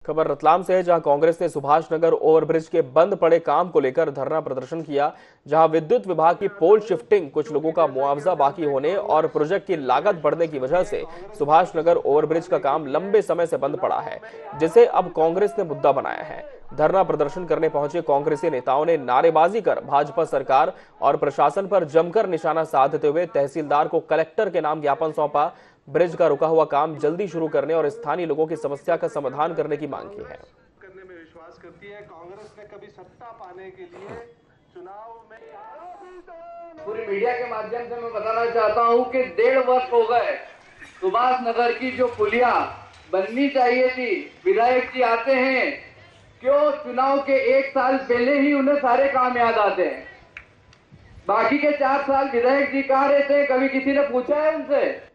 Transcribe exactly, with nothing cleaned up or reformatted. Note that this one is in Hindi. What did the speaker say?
खबर रतलाम से है, जहां कांग्रेस ने सुभाष नगर ओवरब्रिज के बंद पड़े काम को लेकर धरना प्रदर्शन किया। जहां विद्युत विभाग की पोल शिफ्टिंग, कुछ लोगों का मुआवजा बाकी होने और प्रोजेक्ट की लागत बढ़ने की वजह से सुभाष नगर ओवरब्रिज का काम लंबे समय से बंद पड़ा है, जिसे अब कांग्रेस ने मुद्दा बनाया है। धरना प्रदर्शन करने पहुंचे कांग्रेसी नेताओं ने नारेबाजी कर भाजपा सरकार और प्रशासन पर जमकर निशाना साधते हुए तहसीलदार को कलेक्टर के नाम ज्ञापन सौंपा। ब्रिज का रुका हुआ काम जल्दी शुरू करने और स्थानीय लोगों की समस्या का समाधान करने की मांग की है। करने में विश्वास करती है। कांग्रेस ने कभी सत्ता पाने के लिए चुनाव में पूरी मीडिया के माध्यम से मैं बताना चाहता हूं कि डेढ़ वर्ष हो गए सुभाष नगर की जो पुलिया बननी चाहिए थी, विधायक जी आते हैं, क्यों चुनाव के एक साल पहले ही उन्हें सारे काम याद आते हैं। बाकी के चार साल विधायक जी कहाँ रहते हैं, कभी किसी ने पूछा है उनसे?